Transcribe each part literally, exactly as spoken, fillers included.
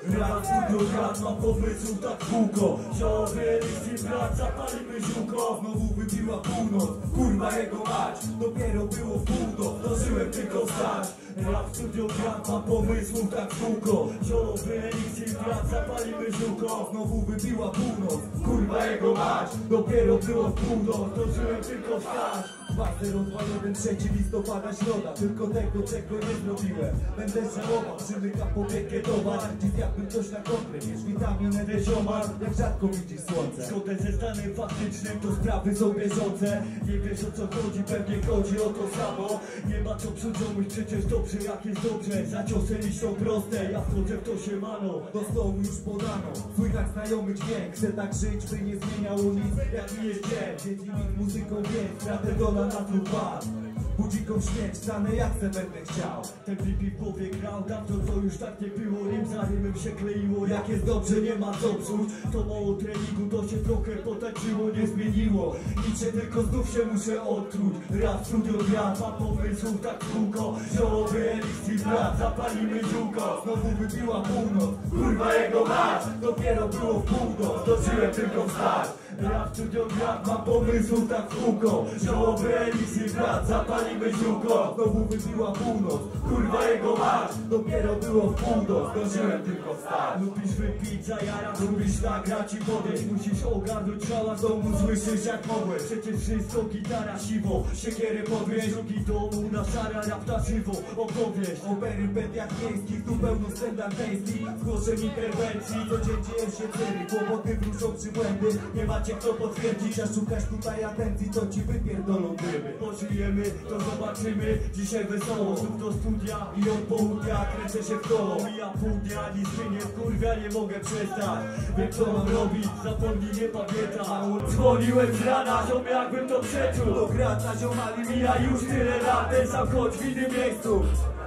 Raz studio grad, mam pomysł tak w kółko. Ziołowy liści brat, zapalimy ziółko. Znowu wybiła północ, kurwa jego mać. Dopiero było w pół do, dożyłem tylko wstać. Raz studio grad, mam pomysł tak w kółko. Ziołowy liści brat, zapalimy ziółko. Znowu wybiła północ, kurwa jego mać. Dopiero było w pół do, dożyłem tylko wstać. dwa zero dwa jeden trzeci listopada środa. Tylko tego, czego nie zrobiłem będę żałował, przymykam powiekę towar. Dziś jakbym coś na kontrę, wiesz, witamin Ede ziomar. Jak rzadko widzisz słońce. Zgodę ze stanem faktycznym, to sprawy są bieżące. Nie wiesz o co chodzi, pewnie chodzi o to samo. Nie ma co przeczomuś, przecież dobrze jak jest dobrze. Za ciosem są proste, ja wchodzę w to się mano. Do stołu już podano, słychać znajomy dźwięk. Chcę tak żyć, by nie zmieniało nic, jaki jest dzień. Dzieci mit muzyką więc, kratę dola na tu bar. Budziką śmierć, stanę jak se będę chciał. Ten klip w głowie grał, dawno to już tak nie było. Rym za rymem się kleiło, jak jest dobrze nie ma co psuć. To mało treningu, to się trochę potaczyło, nie zmieniło. Nic się tylko znów się muszę odtruć. Raz studio grad, ma pomysł tak w kółko. Ziołowy eliksir brat, zapalimy ziółko. Znowu wybiła północ, kurwa jego mać. Dopiero było w pół do, dożyłem tylko wstać. Raz studio grad, ma pomysł tak w kółko. Ziołowy eliksir brat, zapalimy ziółko. Znowu wybiła północ, kurwa jego mać. Dopiero było w pół do, zdążyłem tylko wstać. Lubisz wypić, zajarać, lubisz nagrać i podejść. Musisz ogarnąć szała z domu, słyszysz jak mogłeś. Przecież wszystko gitara siwo, siekierę podwieźć. Drugi domu na szara, rap na żywo, opowieść. O perypetiach miejskich, tu pełno scen dantejskich. Zgłoszeń interwencji, codziennie dzieją się ceny. Kłopoty wróżą przy błędy, nie macie kto potwierdzić. A szukasz tutaj atencji, to ci wypierdolą dymy. Pożyjemy, to zobaczymy, dzisiaj wesoło. Znów do studia i od południa kręcę się w koło. Mija pół dnia, nic mnie nie wkurwia, nie mogę przestać. Wiem co mam robić, zapomnij, nie pamiętam. Dzwoniłem z rana, ziom jakbym to przeczuł. Do grata ziomali mija już tyle lat. Ten sam choć w innym miejscu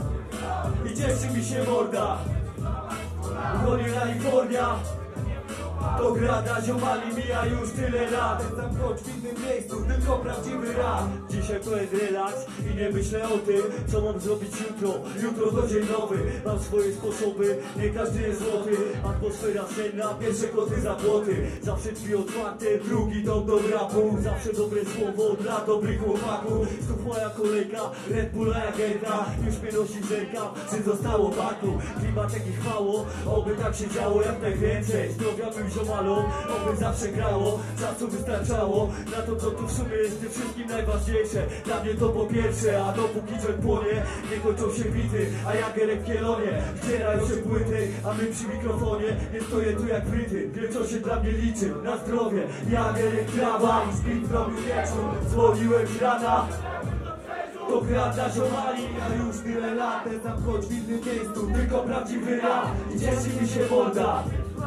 i cieszy mi się morda. Uchodzi Kalifornia. Do grada ziomali mija już tyle lat. Ten sam choć w innym miejscu, tylko prawdziwy rap. Dzisiaj to jest relaks i nie myślę o tym, co mam zrobić jutro. Jutro to dzień nowy, mam swoje sposoby, nie każdy jest złoty. Atmosfera senna, pierwsze koty za płoty. Zawsze drzwi otwarte, drugi dom do rapu. Zawsze dobre słowo dla dobrych chłopaków. Znów moja kolejka, Red Bulla agenta. Już mnie nosi zerka, czy zostało baku. Klimat taki chwało, oby tak się działo jak najwięcej. Zdrowia bym ziomalą, oby zawsze grało. Czasu wystarczało na to, co tu w sumie jest tym wszystkim najważniejsze. Dla mnie to po pierwsze, a dopóki dżem płonie, nie kończą się bity, a jak Erek w Kielonie wcierają się płyty, a my przy mikrofonie nie stoję tu jak wryty. Wiem co się dla mnie liczy, na zdrowie. Jak Erek trawa i spit zrobił wieczór. Dzwoniłem z rana do grada ziomali, a już tyle lat. Ten sam choć w innym miejscu, tylko prawdziwy rap i cieszy mi się morda.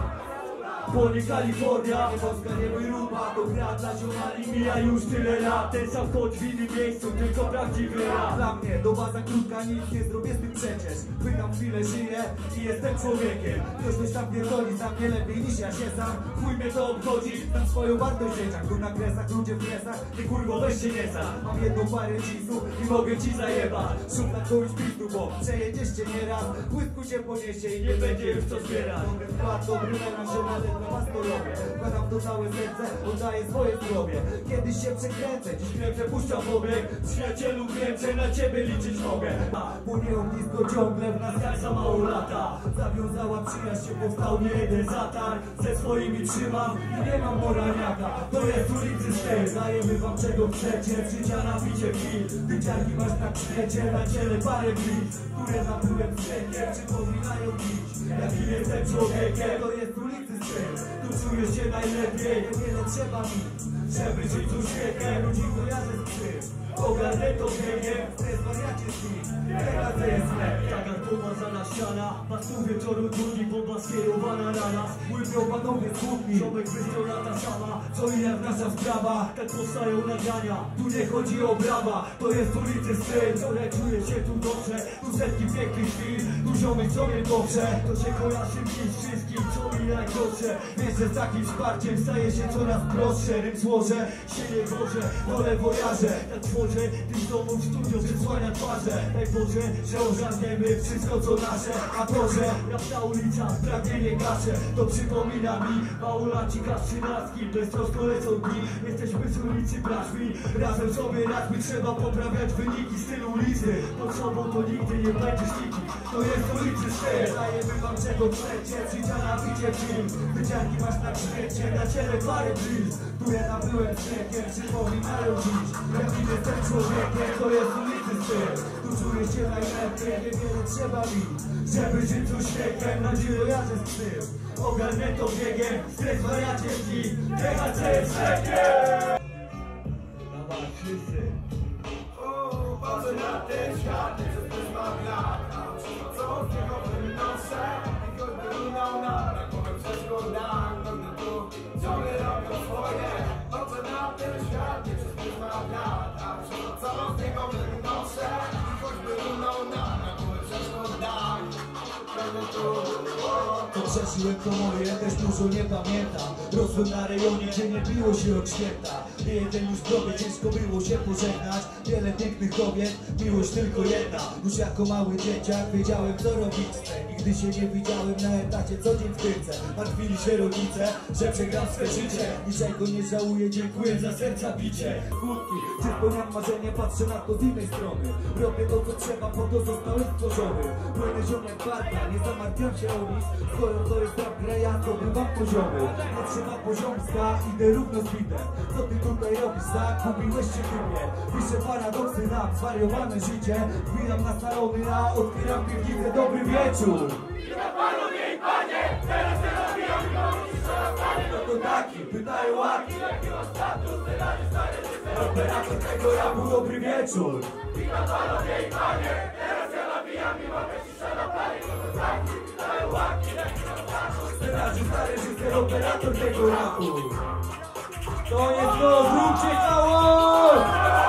Płonie Kalifornia, Polska nie wyruba. Do grada ziomali mija już tyle lat. Ten sam choć w innym miejscu, tylko prawdziwy rap. Dla mnie do baza krótka, nic nie zrobię z tym przecież. Pykam chwilę, żyję i jestem człowiekiem. Ktoś coś tam pierdoli, za mnie lepiej niż ja się sam. Chuj mnie to obchodzi, znam swoją wartość w dzieciach. Tu na kresach, ludzie w kresach, ty kurwo weź się nie sam. Mam jedną parę cisów i mogę ci zajebać. Szum na kogoś pistu, bo przejedziesz cię nieraz. Błysku się poniesie i nie będzie już co zbierać. Mogę wkład dobry melanż, ale dla was to robię. Wkładam to całe serce, oddaję swoje zdrowie. Kiedyś się przekręcę, dziś grę przepuszczam obieg. Przyjacielu wiem, że na ciebie liczyć mogę. Płynie ognisko ciągle w nas jak za mało lata. Zawiązała przyjaźń się, powstał nie jeden zatarg. Ze swoimi trzymam i nie mam moralniaka. To jest ulicy styl, dajemy wam czego chcecie. Życia napicie chwil, wyciarki masz na krzecie. Na ciele parę gwiz, które naplułem wszędzie. Przypominają dziś, jakim jestem człowiekiem. To jest ulicy styl, tu czuję się najlepiej. Niewiele trzeba mi, żeby żyć z uśmiechem. Ludzi kojarzę z czym ogarnę to biegiem, stres wariacie z nim. Teraz to jest lep. Taka pomazana ściana, pastu wieczoru trudni, bomba skierowana na nas. Łypią panowie smutni, ziomek wystrał lata sama. Co i jak nasza sprawa, tak powstają nagrania. Tu nie chodzi o brawa, to jest ulicy styl. Ale czuję się tu dobrze, tu setki pięknych chwil. Tu ziomek sobie dobrze, to się kojarzy mi z wszystkim, co mi najgorsze. Wiesz, że z takim wsparciem staje się coraz prostsze. Rym złożę, się nie gorzę, dole wojarzę. Tak tworzę, tym domom w studio przysłania twarze. Daj Boże, że ogarniemy wszystko co nas nasze. A to, że jak na ulicach pragnienie gaszę, to przypomina mi małolancika z trzynastki. Beztrosko lecą dni, jesteśmy z ulicy braćmi. Razem sobie radźmy, trzeba poprawiać wyniki. Styl ulicy, pod sobą to nigdy nie będziesz niki. To jest ulicy styl, dajemy wam czego chcecie. Życia na bicie film, wycianki masz na świecie. Na ciele parę blizn, które nabyłem śniegiem, przypominają dziś. Jak jestem człowiekiem, to jest ulicy styl. Tu czuję się najlepiej, niewiele trzeba mi, żeby żyć z uśmiechem. Na dziwo jadę z styl, ogarnę to biegiem. Stres wariacie dni, T H C jest lekiem. Dawaj wszyscy. Patrzę na ten świat, nie przez pryzmat lat. Co z niego wynoszę? I choćby runął na brakowym przeszkodach, pewnie tu ciągle robią swoje. Patrzę na ten świat, nie przez pryzmat lat. Co z niego wynoszę? I choćby runął na brakowym przeszkodach, pewnie tu. To przeżyłem to moje, też dużo nie pamiętam. Rosłem na rejonie, gdzie nie biło się od święta. Nie jeden już drogę, ciężko było się pożegnać. Wiele pięknych kobiet, miłość tylko jedna. Już jako mały dzieciak wiedziałem co robić chcę. Nigdy się nie widziałem na etacie, co dzień w tyłce. Martwili się rodzice, że przegram swe życie. Niczego nie żałuję, dziękuję za serca bicie. Kłódki, czy spełniam marzenie, patrzę na to z innej strony. Robię to co trzeba, po to zostałem stworzony. Płynę ziom jak barka, nie zamartwiam się o nic. Skoro to jest rap, gra, ja zdobywam poziomy. Nie trzeba poziomska, idę równo z bitem. Co ty tutaj robisz, zagubiłeś się ty mnie. Piszę paradoksy na zwariowane życie. Wbijam na salony, a otwieram piwnicę. Dobry wieczór. Witam panowie i panie, teraz się rozwijam i mam No to taki, pytają łaki. jaki ma status, wydaje stary cyfer. Operator tego rapu, dobry wieczór. Witam panowie i panie, teraz ja nabijam i mam cisza na planie. No to taki, wydaje łaki, jaki ma status. Scenariusz, reżyser, operator tego rapu. To jest to, zróbcie całość!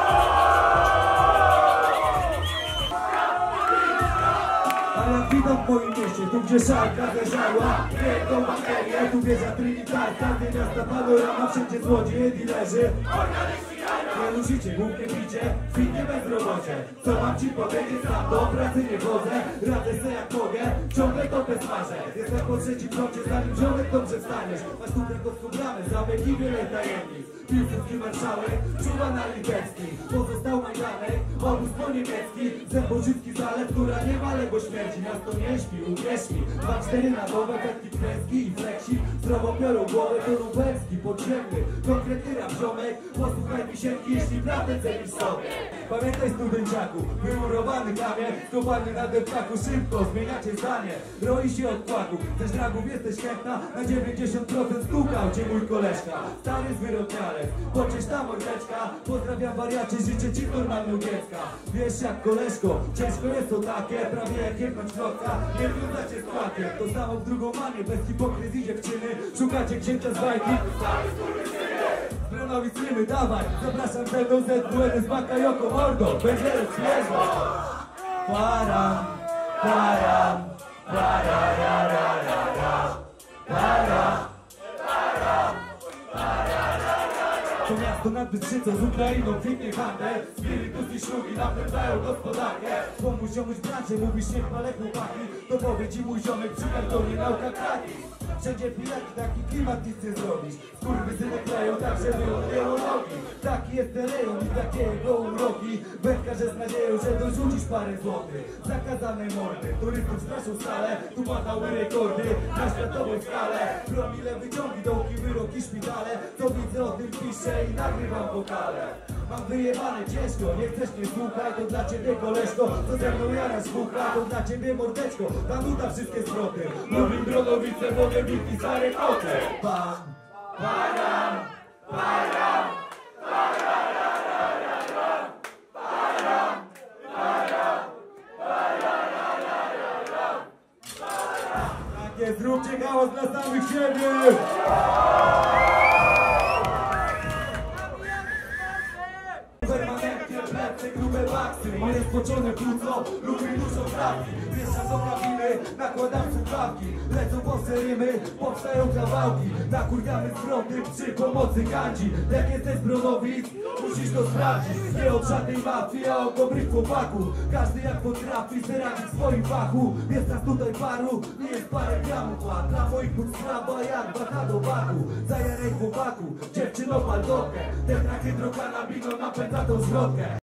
A jak witam w moim mieście, tu gdzie szarka zeżarła wielką materię, tu wieża Trinitar, każde miasta panorama, wszędzie złodzieje, dilerzy. Nie musicie, głupie picie, kwitnie bezrobocie. Co mam ci powiedzieć, sam do pracy nie chodzę. Radzę se jak mogę, ciągle topę smażę. Jestem po trzecim froncie, zanim ziomek dobrze wstaniesz. Masz tu krakowską bramę, zamek i wiele tajemnic. Piłsudski marszałek, czuwa na Litewski. Pozostał Majdanek, obóz po niemiecki. Zęboczycki zalew, która nie male, bo śmierci. Miasto nie śpi, uwierz mi. Dwa cztery na dobę, petki kreski i flexi. Zdrowo biorą głowę, to lubelski, podziemny. Konkretny rap ziomek, posłuchaj wisienki, jeśli prawdę cenisz sobie. Pamiętaj studenciaku, wymurowany kamień, skopany na deptaku, szybko zmieniacie zdanie. Roi się od płaku, chcesz dragów, jesteś chętna, na dziewięćdziesiąt procent stukał cię mój koleżka. Stary zwyrodnialec, pocież ta mordeczka. Pozdrawiam wariacie, życzę ci normalnego dziecka. Wiesz jak koleżko, ciężko jest to takie, prawie jak jebnąć kroka. Nie wiązacie z kłakiem, to samo w drugą manię, bez hipokryzji dziewczyny. Szukacie księcia z bajki. Brunowi streamy, dawaj, zapraszam ze mną Z W N z Bakayoko, mordo, będzie rozświeżo. Param, param, pararararara, para, to miasto nad Bystrzycą, z Ukrainą kwitnie handel. Spirytus i szlugi napędzają gospodarkę. Pomóż ziomuś branży, mówisz niech pale chłopaki. To powie ci mój ziomek przy kartonie nauka kraki. Wszędzie pijaki, taki klimat nic nie zrobisz. Skurwysyny kleją tak, że wyłonią nogi. Taki jest ten rejon i takie jego uroki. Wędkarze z nadzieją, że dorzucisz parę złotych. Zakazane mordy, turystów straszą stale. Tu padały rekordy na światową skalę. Promile wyciągi, dołki, wyroki, szpitale. Co widzę o tym piszę i nagrywam wokale. Mam wyjebane ciężko, nie chcesz mnie słuchać. To dla ciebie koleżko, to ze mną jarasz bucha. To dla ciebie mordeczko, ta nuda wszystkie zwroty. Lublin, Dronowice, wodę, bitki, stare koty. Pam, param, param, pararararara, param, param, pararararara, param. Takie zróbcie hałas dla samych siebie. Permanentnie plecy, grube baksy. Moje spoczone płuco, lubię dużo trafi. Wieszam do kabiny, nakładam słuchawki. Lecą mocne rymy, powstają kawałki. Nakurwiamy z fronty przy pomocy kanji. Jak jesteś bronowic, musisz to sprawdzić. Nie od żadnej mafii, a od dobrych chłopaków. Każdy jak potrafi zeradzić w swoim fachu. Jest nas tutaj paru, nie jest parę gramów. A dla moich płuc straba jak baka do baku. Zajaraj chłopaku, dziewczyno pal dotkę. Tetrahydrokanabino napędza tą zwrotkę.